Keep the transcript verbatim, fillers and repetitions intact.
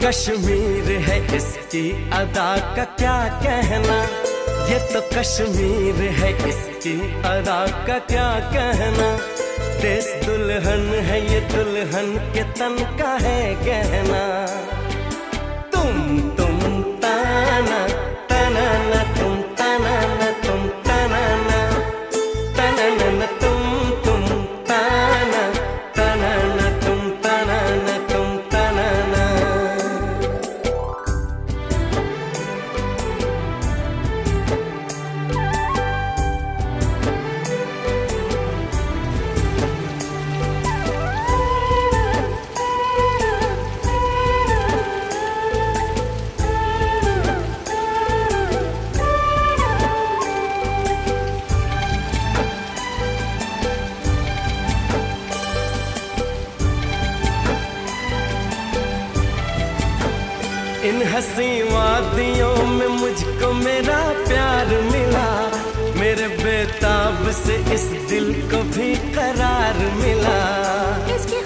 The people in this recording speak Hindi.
कश्मीर है इसकी अदा का क्या कहना, ये तो कश्मीर है इसकी अदा का क्या कहना। देश दुल्हन है ये दुल्हन के तन का है गहना। तुम तुम ताना ताना ना तुम ताना ना तुम ताना ना ताना ना तुम तुम ताना ताना ना तुम ताना ना तुम ताना ना। इन हंसी वादियों में मुझको मेरा प्यार मिला, मेरे बेताब से इस दिल को भी करार मिला।